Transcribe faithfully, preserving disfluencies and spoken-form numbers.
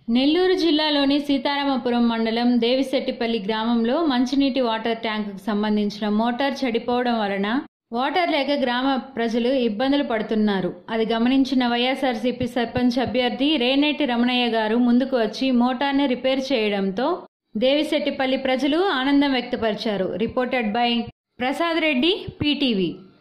నెల్లూరు జిల్లాలోని సీతారామపురం మండలం దేవిశెట్టిపల్లి గ్రామంలో మంచినీటి వాటర్ ట్యాంకుకు సంబంధించిన మోటార్ చెడిపోవడం వలన వాటర్ లేక గ్రామ ప్రజలు ఇబ్బందులు పడుతున్నారు. అది గమనించిన వైఎస్ఆర్సీపీ సర్పంచ్ అభ్యర్థి రేనేటి రమణయ్య గారు ముందుకు వచ్చి మోటార్ని రిపేర్ చేయడంతో దేవిశెట్టిపల్లి ప్రజలు ఆనందం వ్యక్తపరిచారు. Reported by Prasad Reddy, PTV.